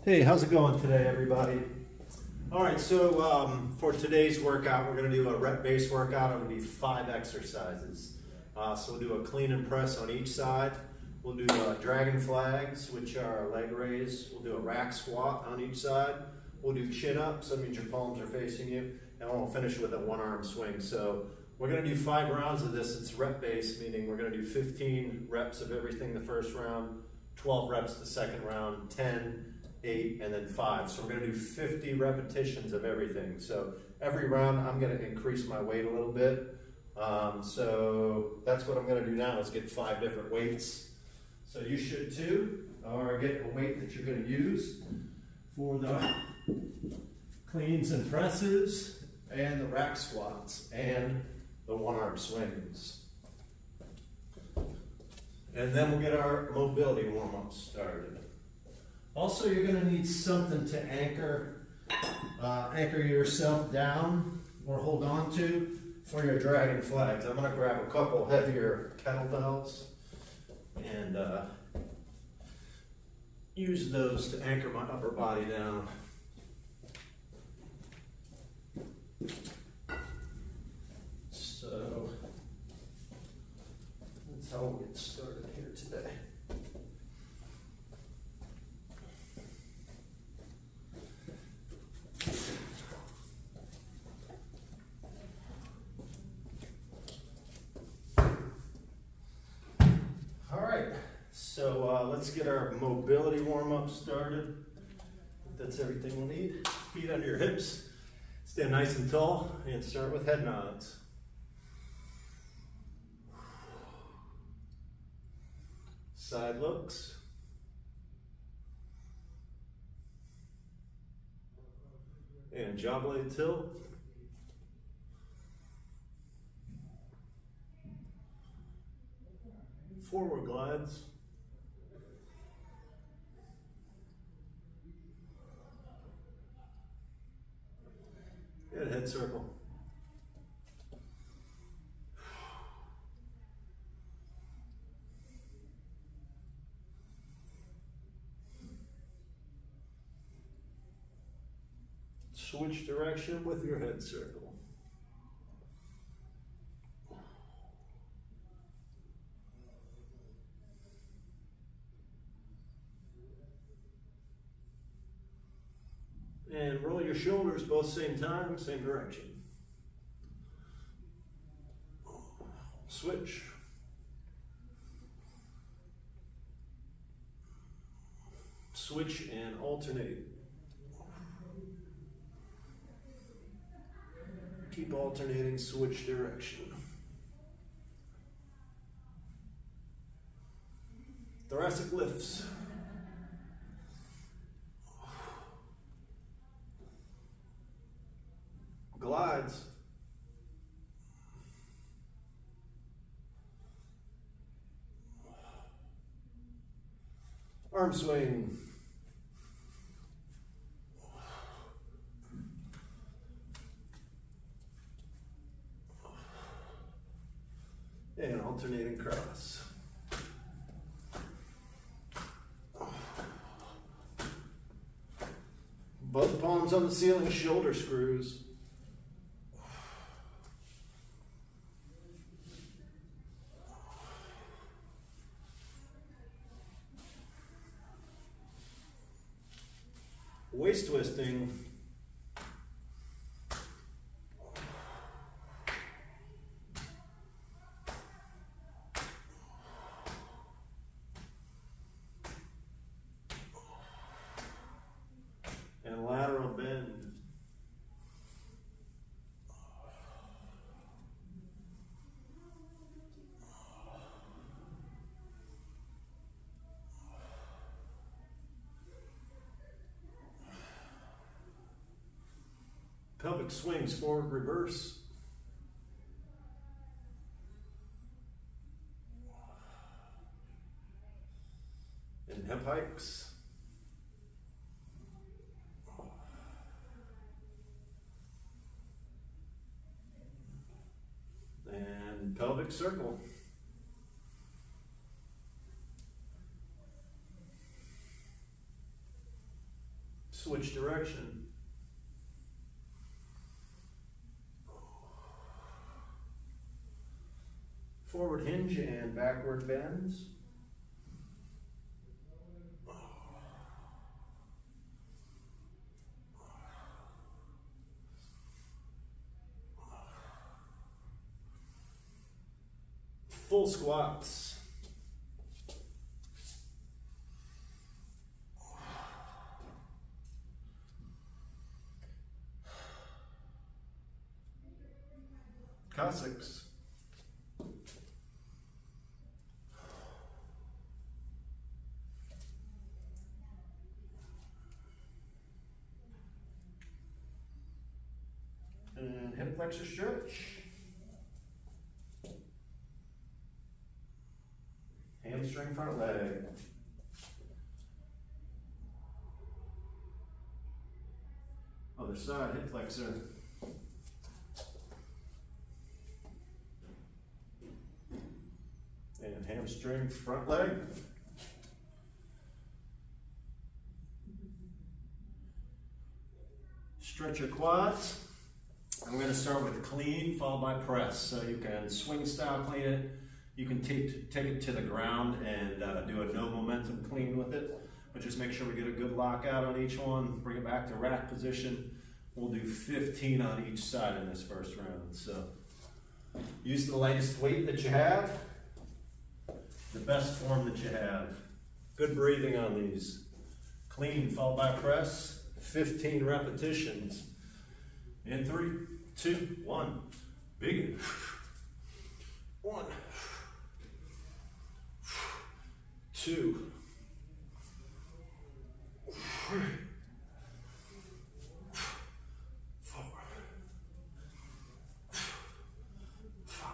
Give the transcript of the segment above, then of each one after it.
Hey, how's it going today, everybody? All right, so for today's workout, we're going to do a rep-based workout. It'll be 5 exercises. So we'll do a clean and press on each side. We'll do dragon flags, which are leg raise. We'll do a rack squat on each side. We'll do chin-ups, that means your palms are facing you. And we'll finish with a one-arm swing. So we're going to do 5 rounds of this. It's rep-based, meaning we're going to do 15 reps of everything the first round, 12 reps the second round, 10, 8, and then 5. So we're going to do 50 repetitions of everything. So every round I'm going to increase my weight a little bit. So that's what I'm going to do now, is get 5 different weights. So you should too, or get a weight that you're going to use for the cleans and presses and the rack squats and the one-arm swings. And then we'll get our mobility warm-up started. Also, you're going to need something to anchor yourself down or hold on to for your dragon flags. I'm going to grab a couple heavier kettlebells and use those to anchor my upper body down. So that's how we'll get started here today. So let's get our mobility warm-up started. That's everything we'll need. Feet under your hips. Stand nice and tall and start with head nods. Side looks. And jaw blade tilt. Forward glides. And head circle. Switch direction with your head circle. And roll your shoulders both same time, same direction. Switch. Switch and alternate. Keep alternating, switch direction. Thoracic lifts. Glides. Arm swing. And alternating cross. Both palms on the ceiling, shoulder screws. Waist twisting. And lateral bend. Pelvic swings, forward, reverse. And hip hikes. And pelvic circle. Switch direction. Forward hinge and backward bends. Full squats. Cossacks. And hip flexor stretch. Hamstring front leg. Other side, hip flexor. And hamstring front leg. Stretch your quads. I'm going to start with clean, followed by press. So you can swing style clean it. You can take it to the ground and do a no momentum clean with it. But just make sure we get a good lockout on each one. Bring it back to rack position. We'll do 15 on each side in this first round. So use the lightest weight that you have. The best form that you have. Good breathing on these. Clean, followed by press. 15 repetitions. In 3, 2, 1. Begin. 1, 2, 3, 4, 5,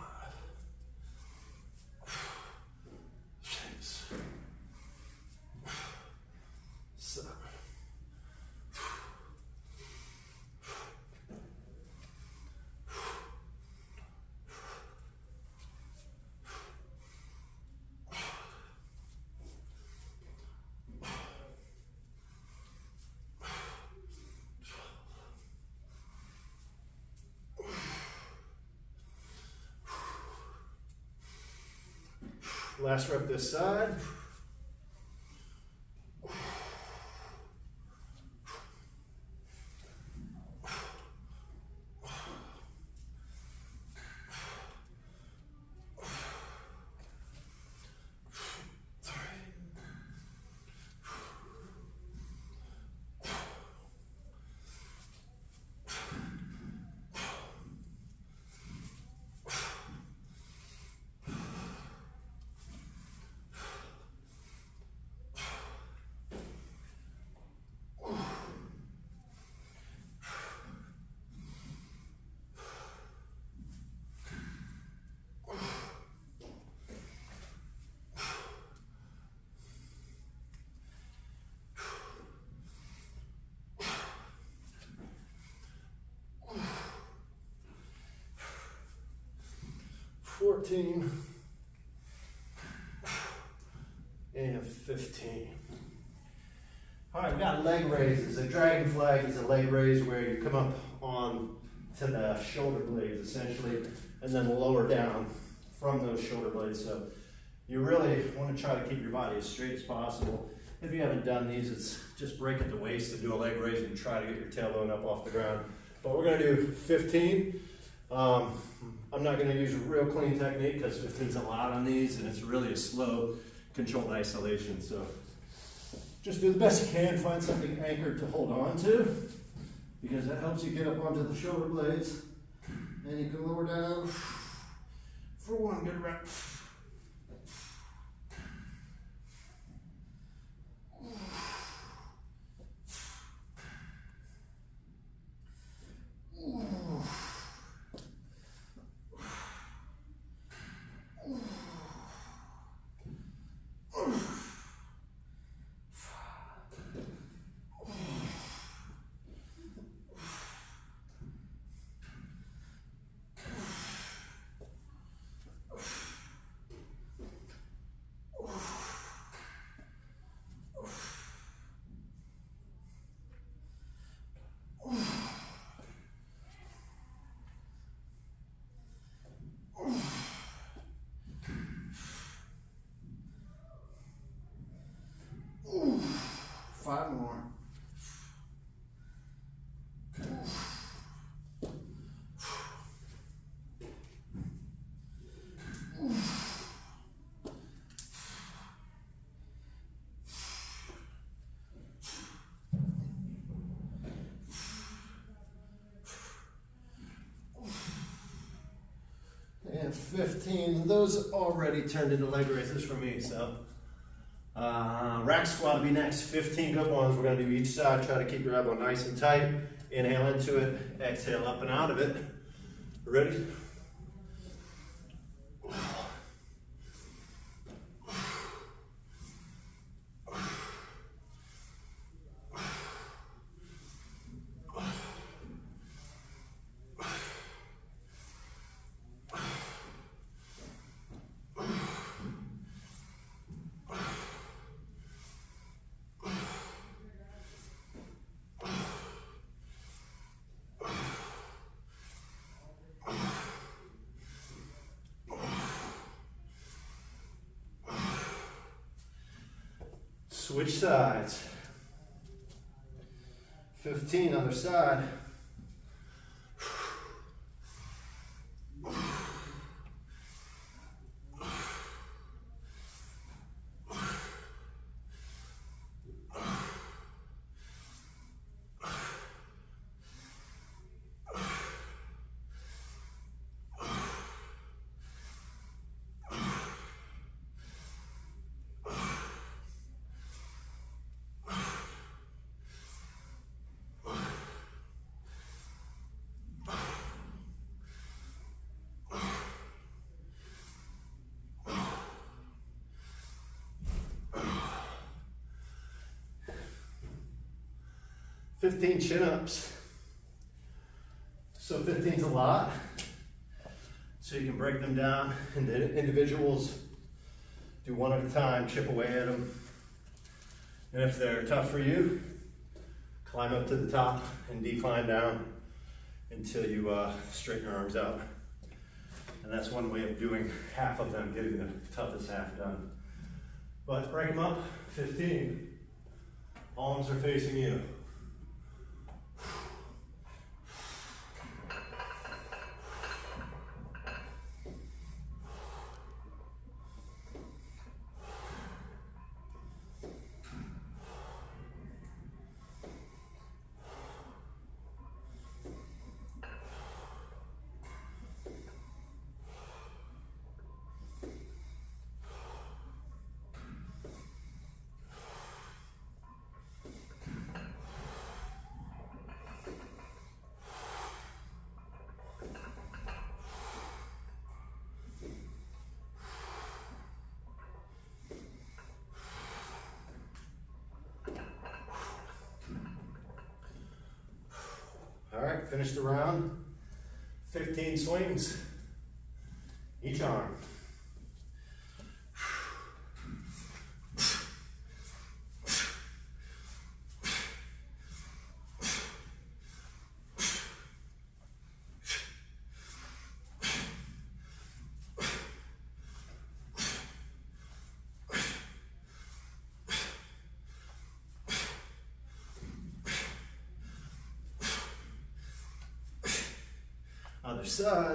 6, 7. Last rep this side. And 15. All right, we got leg raises. A dragon flag is a leg raise where you come up on to the shoulder blades essentially, and then lower down from those shoulder blades. So you really want to try to keep your body as straight as possible. If you haven't done these, it's just break at the waist to do a leg raise and try to get your tailbone up off the ground. But we're going to do 15. I'm not going to use a real clean technique because 15 is a lot on these, and it's really a slow, controlled isolation. So just do the best you can. Find something anchored to hold on to, because that helps you get up onto the shoulder blades. And you can lower down for one good rep. 5 more. And 15. Those already turned into leg raises for me, so. Rack squat will be next. 15 good ones. We're going to do each side. Try to keep your elbow nice and tight. Inhale into it. Exhale up and out of it. Ready? Switch sides. 15 other side. Fifteen chin-ups. So 15's a lot. So you can break them down into individuals. Do one at a time, chip away at them. And if they're tough for you, climb up to the top and decline down until you straighten your arms out. And that's one way of doing half of them, getting the toughest half done. But break them up, 15. Palms are facing you. All right, finish the round. 15 swings, each arm. Other side.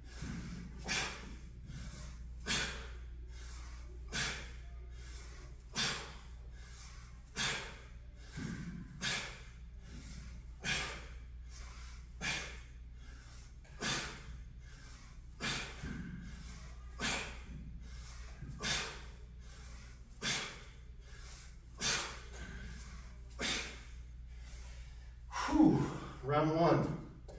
Whew. Round one.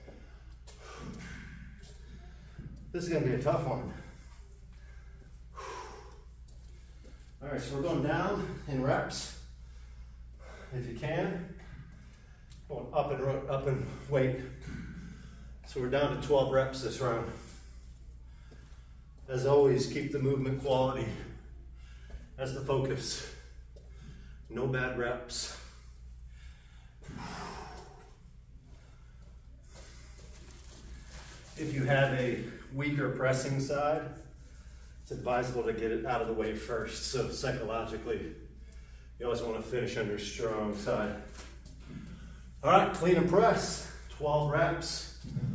This is going to be a tough one. All right, so we're going down in reps, if you can. Going up and weight. So we're down to 12 reps this round. As always, keep the movement quality as the focus. No bad reps. If you have a weaker pressing side, it's advisable to get it out of the way first. So psychologically, You always want to finish on your strong side. All right, clean and press, 12 reps.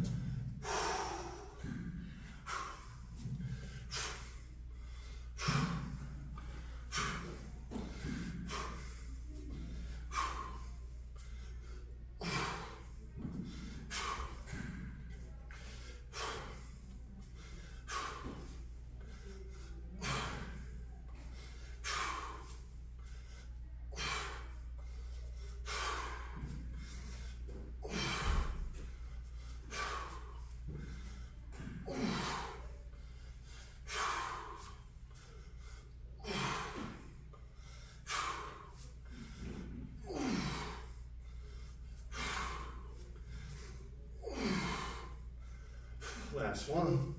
Last one.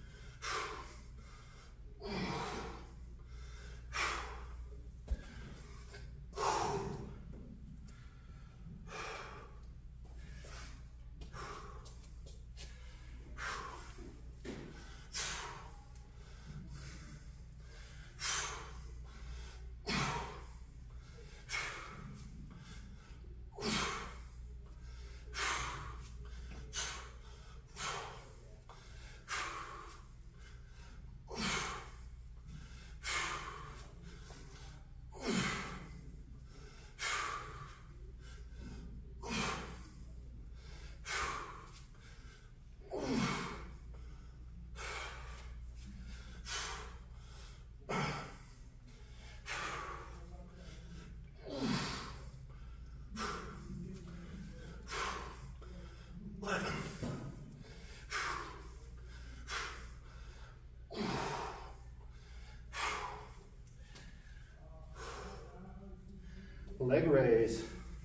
Leg raise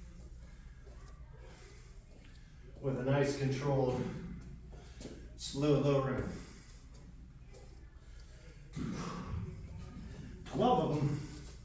with a nice controlled slow lowering. 12 of them.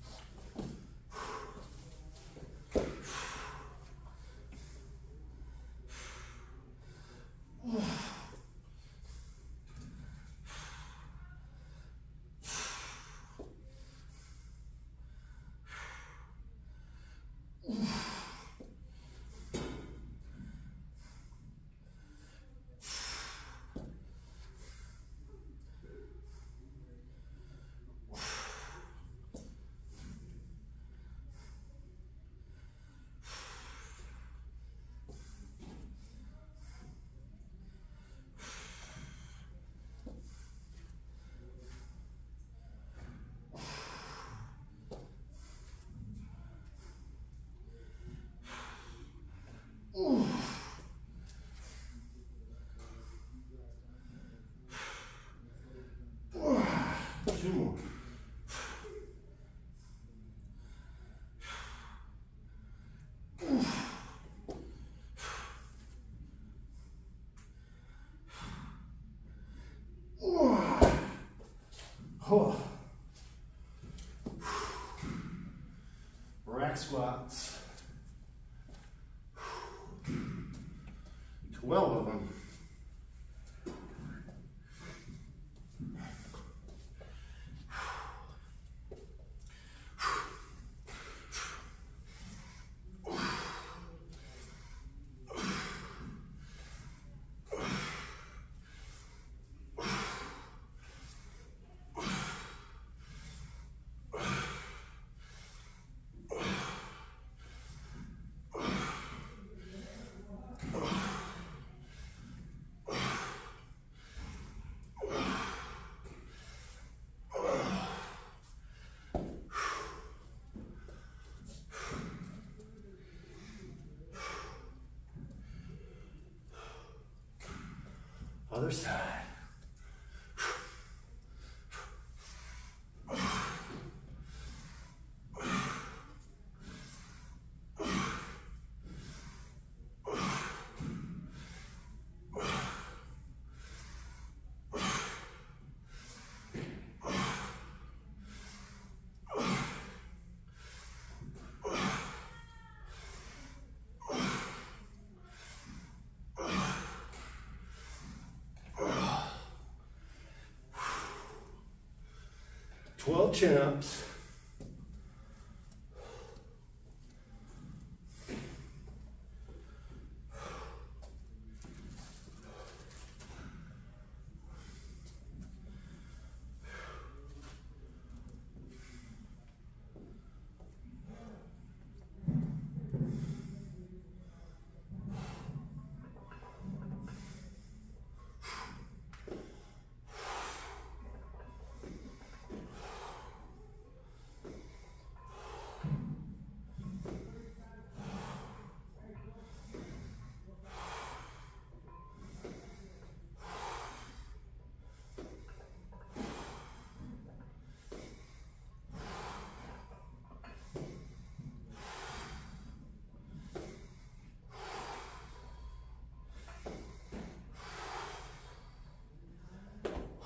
Two more. Oh. Rack squats. 12 of them. Other side. Chin-ups.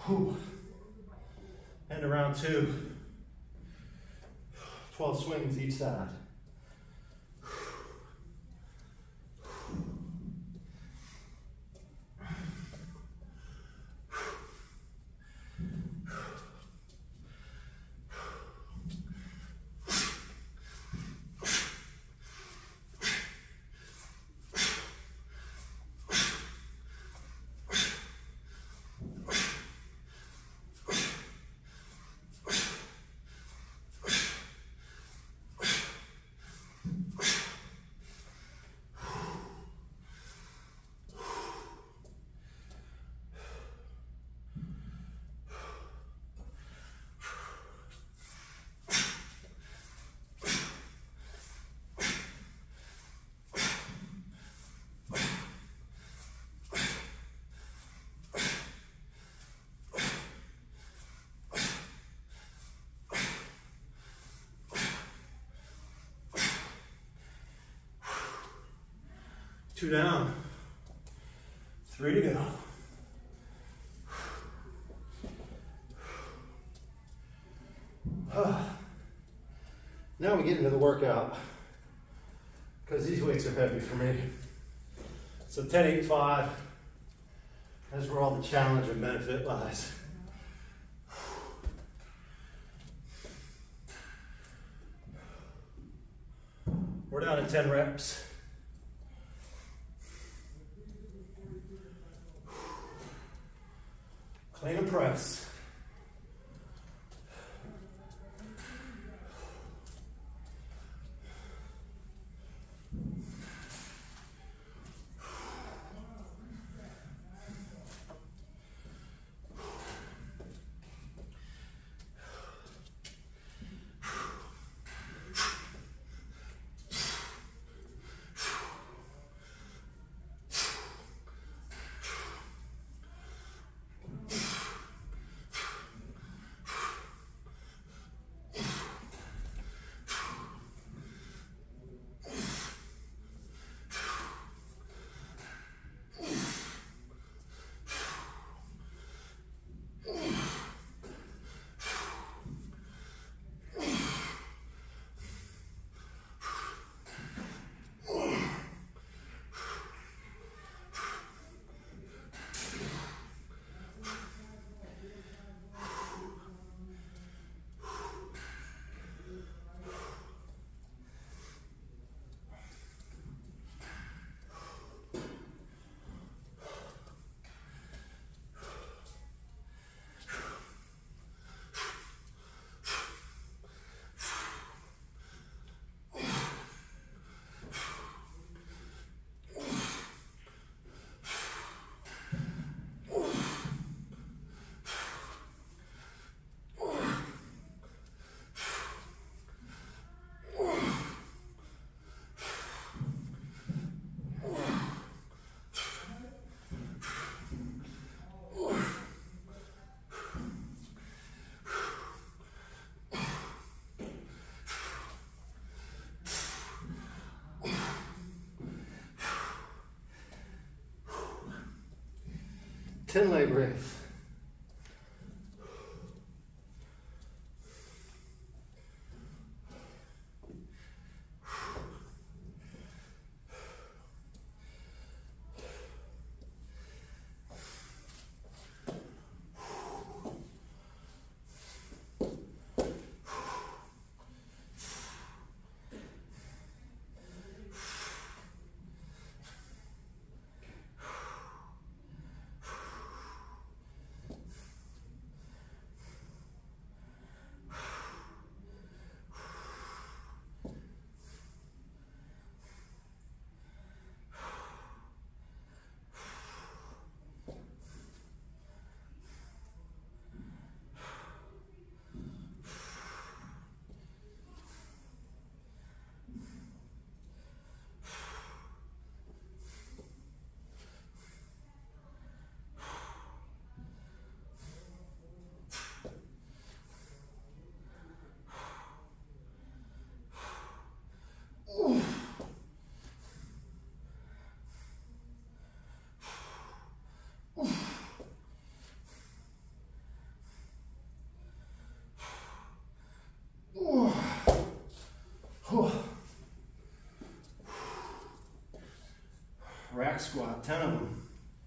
Whew. And around 2. 12 swings each side. Two down, 3 to go. Now we get into the workout because these weights are heavy for me. So 10, 8, 5, that's where all the challenge and benefit lies. We're down to 10 reps. Clean and press. Ten leg raise. Rack squat, 10 of them.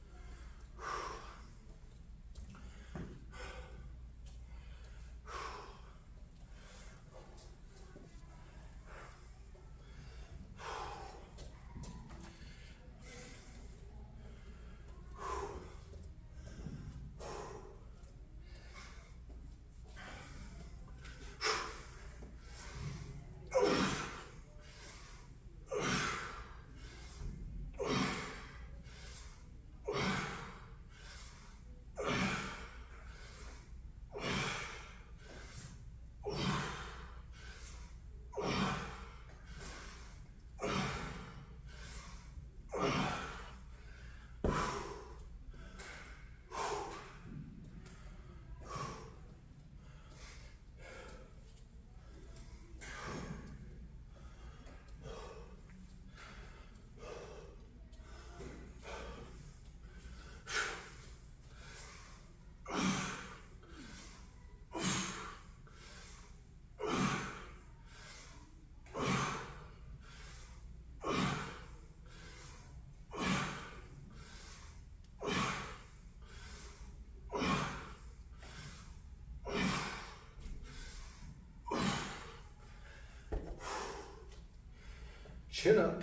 Chin up.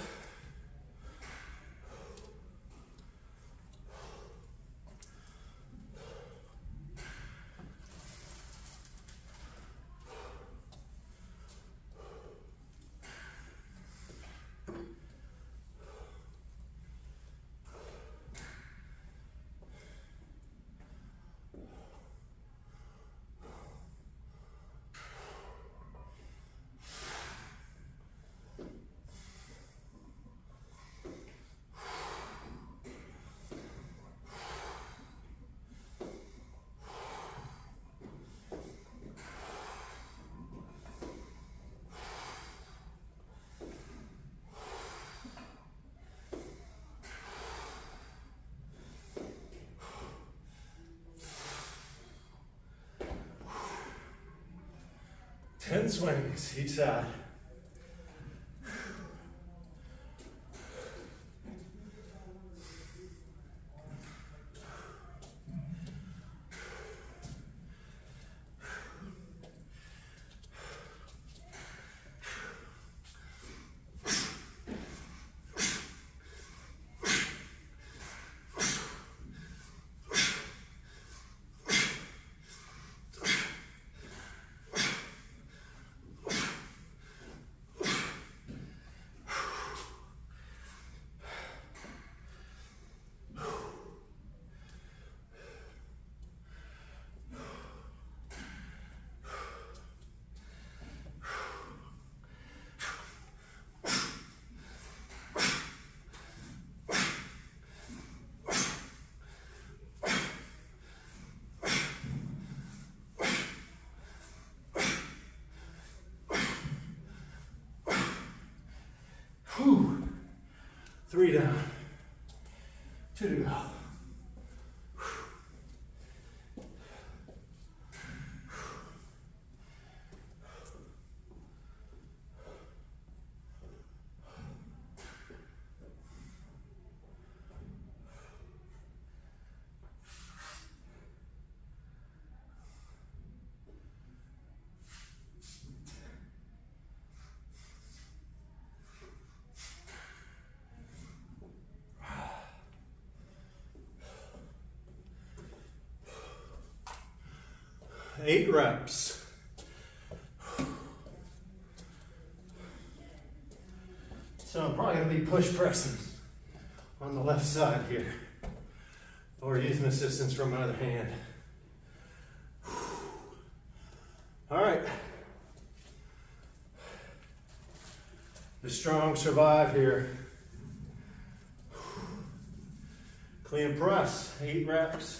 Ten swings each side. Whew. 3 down, 2 to go. Eight reps. So I'm probably going to be push pressing on the left side here, or using assistance from my other hand. All right. The strong survive here. Clean press, 8 reps.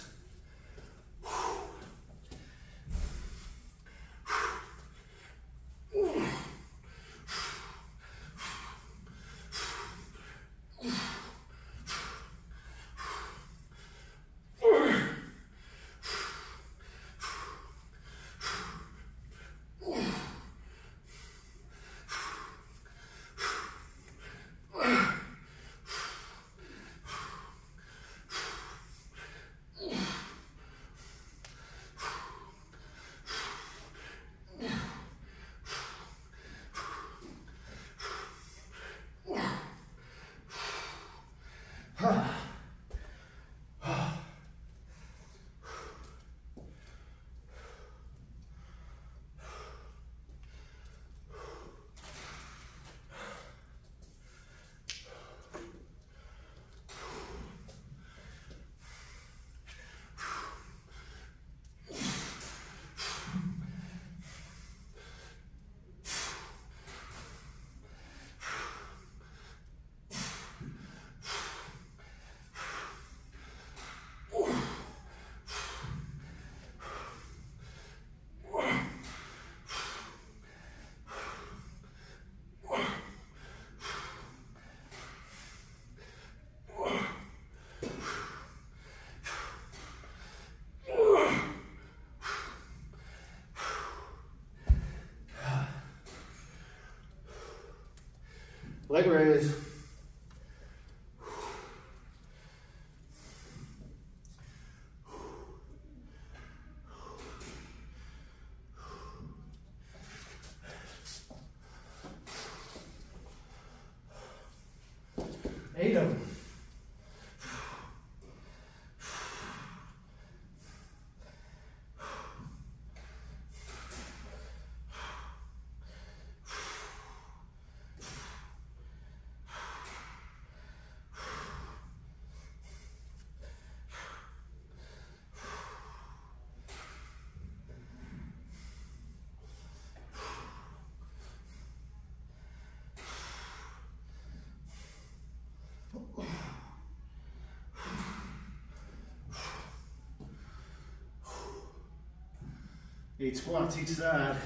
Leg raise. Eight of them. Eight squats each side.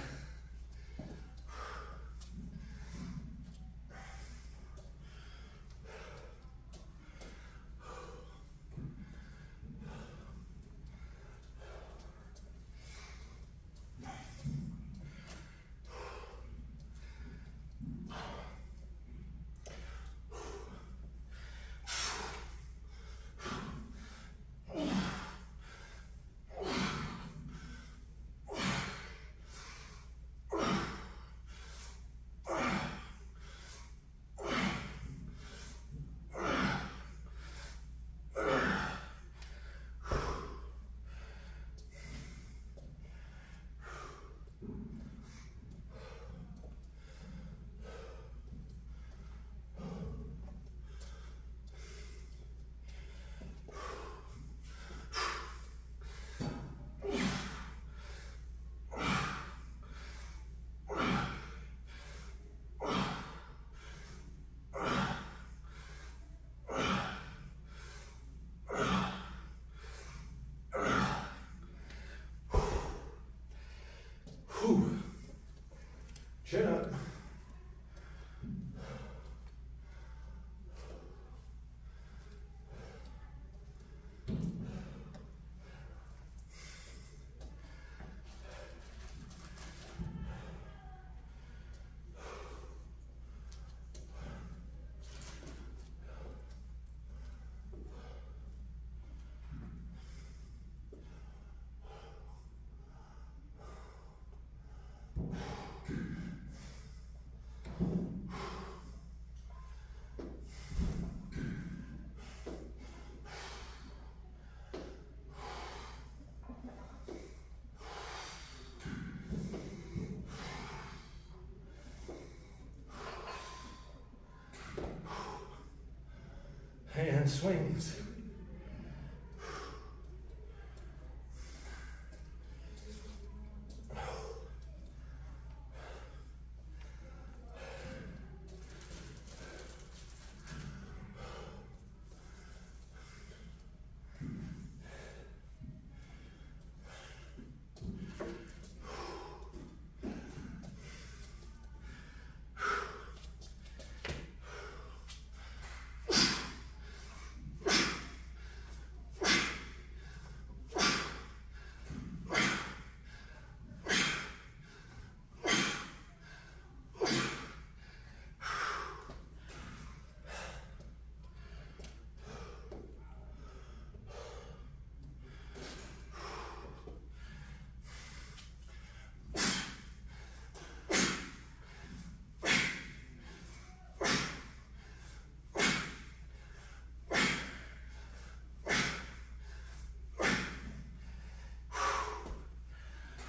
Chin up. Hand swings.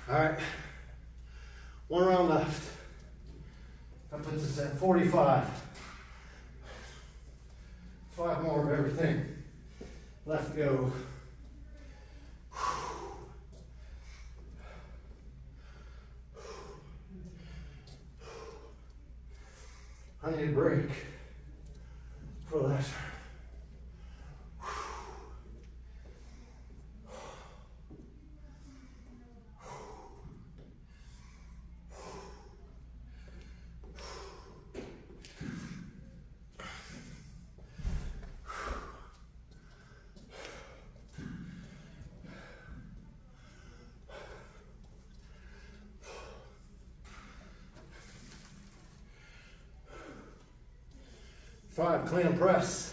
All right, one round left. That puts us at 45. 5 more of everything left to go. I need a break for that. Five, clean and press.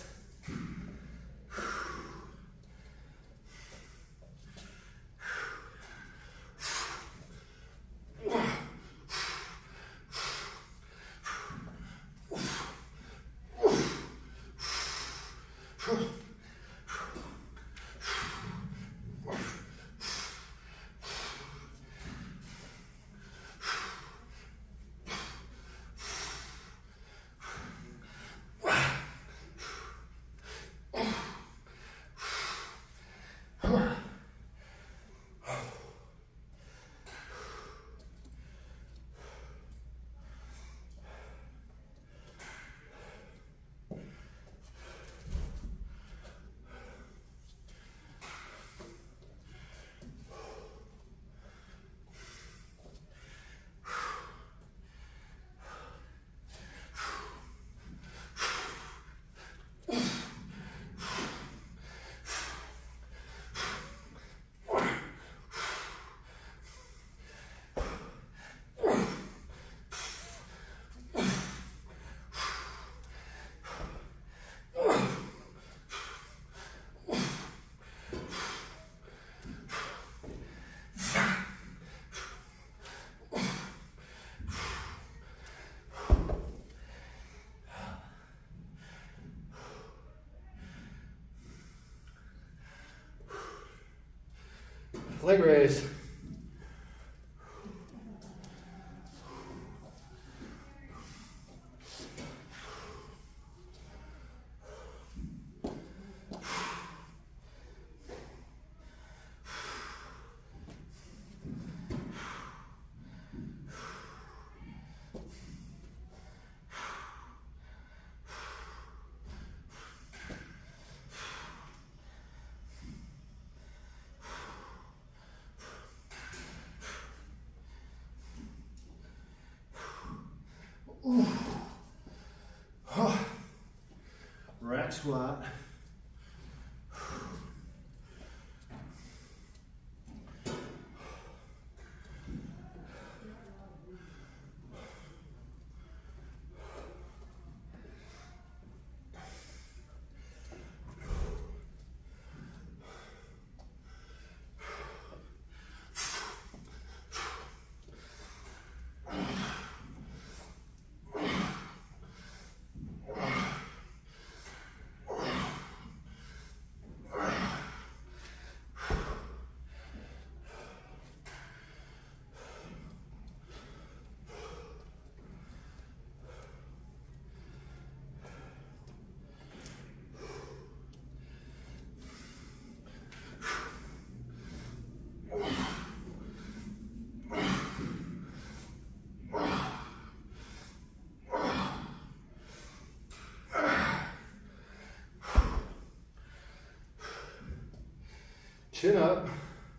Leg raise. Rack squat. Chin up.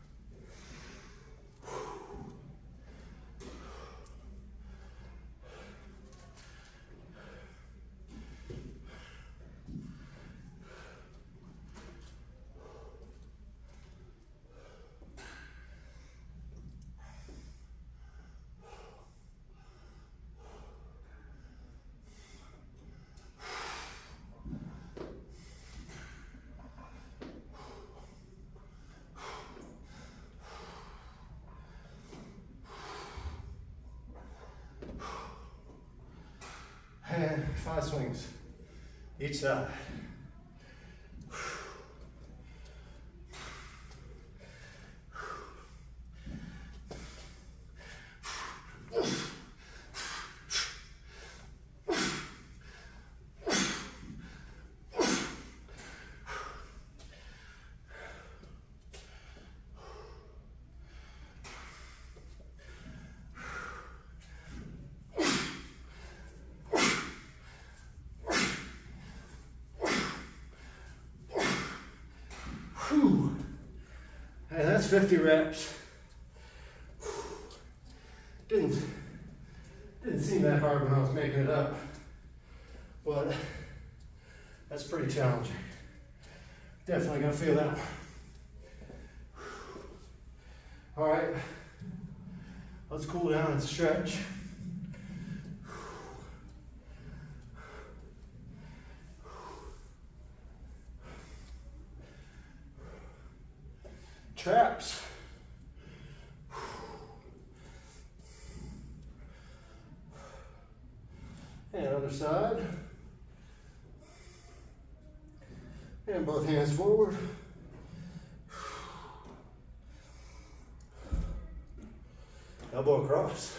And 5 swings each side. that's 50 reps. Didn't seem that hard when I was making it up, but that's pretty challenging. Definitely gonna feel that one. All right, let's cool down and stretch. Traps. And other side. And both hands forward. Elbow across.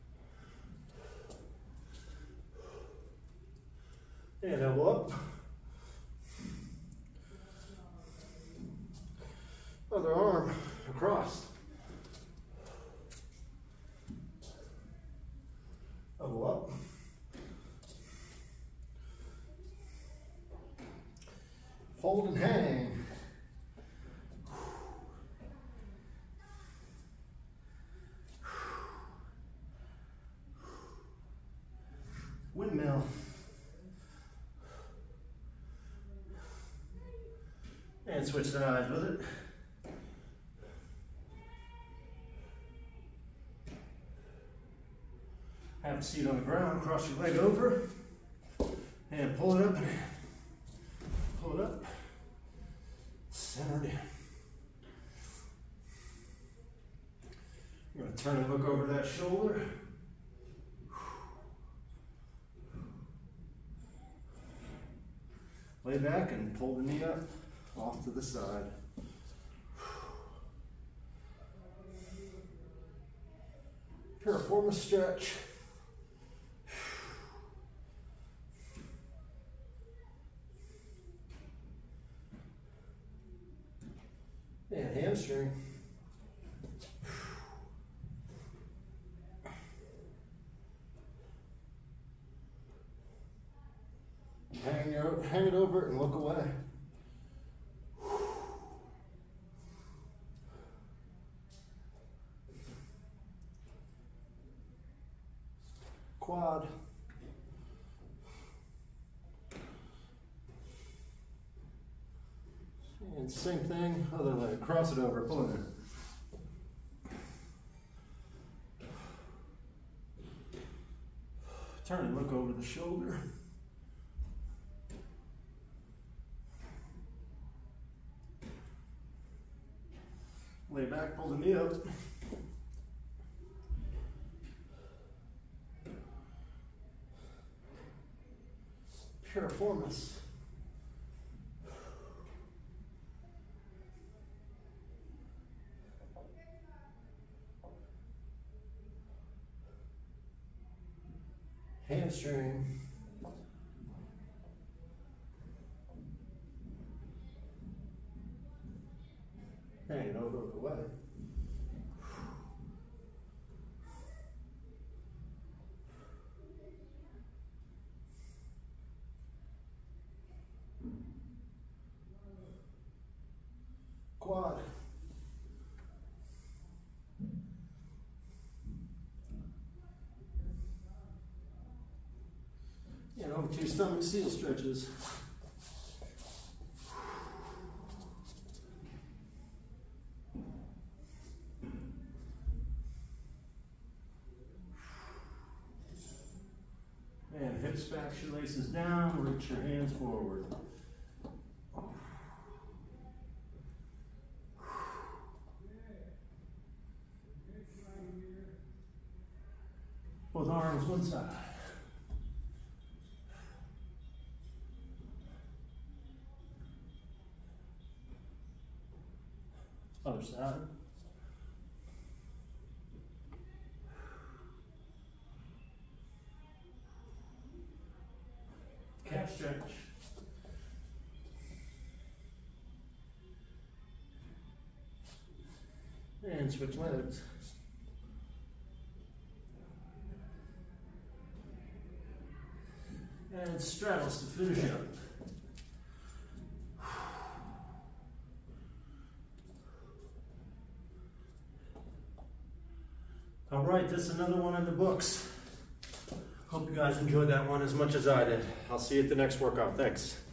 And elbow up. Other arm across. Elbow up. Hold and hang. Windmill. And switch sides with it. Have a seat on the ground, cross your leg over, and pull it up and in. Pull it up, centered in. You're going to turn and look over that shoulder. Lay back and pull the knee up off to the side. Piriformis stretch. And hamstring. Hang it over and look away. Quad. And same thing, other leg, cross it over, pull it in. Turn and look over the shoulder. Lay back, pull the knee up. Piriformis. Hamstring. Hang it over, look away. Quad. And over to your stomach seal stretches. And hips back, shoelaces down, reach your hands forward. Both arms one side. Other side. Calf stretch. And switch legs. And straddles to finish up. All right, this is another one in the books. Hope you guys enjoyed that one as much as I did. I'll see you at the next workout. Thanks.